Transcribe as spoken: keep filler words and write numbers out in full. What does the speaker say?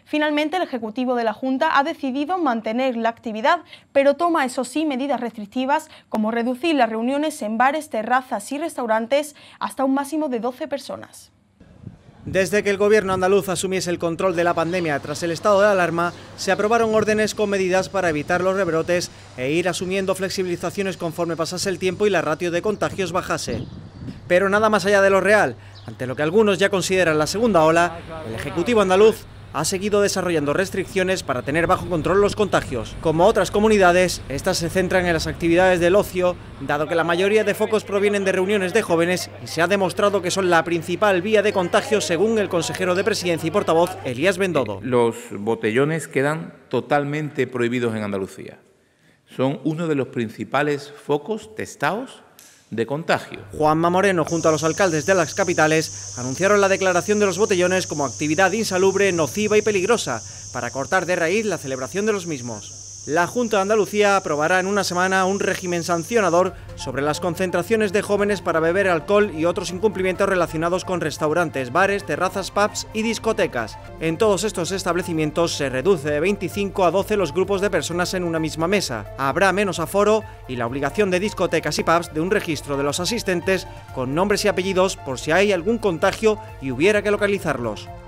Finalmente, el Ejecutivo de la Junta ha decidido mantener la actividad, pero toma, eso sí, medidas restrictivas como reducir las reuniones en bares, terrazas y restaurantes hasta un máximo de doce personas. Desde que el gobierno andaluz asumiese el control de la pandemia tras el estado de alarma, se aprobaron órdenes con medidas para evitar los rebrotes e ir asumiendo flexibilizaciones conforme pasase el tiempo y la ratio de contagios bajase. Pero nada más allá de lo real, ante lo que algunos ya consideran la segunda ola, el Ejecutivo andaluz ha seguido desarrollando restricciones para tener bajo control los contagios. Como otras comunidades, estas se centran en las actividades del ocio, dado que la mayoría de focos provienen de reuniones de jóvenes y se ha demostrado que son la principal vía de contagio, según el consejero de Presidencia y portavoz, Elías Bendodo. Los botellones quedan totalmente prohibidos en Andalucía. Son uno de los principales focos testados de contagio. Juanma Moreno, junto a los alcaldes de las capitales, anunciaron la declaración de los botellones como actividad insalubre, nociva y peligrosa, para cortar de raíz la celebración de los mismos. La Junta de Andalucía aprobará en una semana un régimen sancionador sobre las concentraciones de jóvenes para beber alcohol y otros incumplimientos relacionados con restaurantes, bares, terrazas, pubs y discotecas. En todos estos establecimientos se reduce de veinticinco a doce los grupos de personas en una misma mesa. Habrá menos aforo y la obligación de discotecas y pubs de un registro de los asistentes con nombres y apellidos por si hay algún contagio y hubiera que localizarlos.